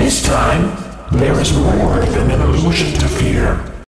This time, there is more than an illusion to fear.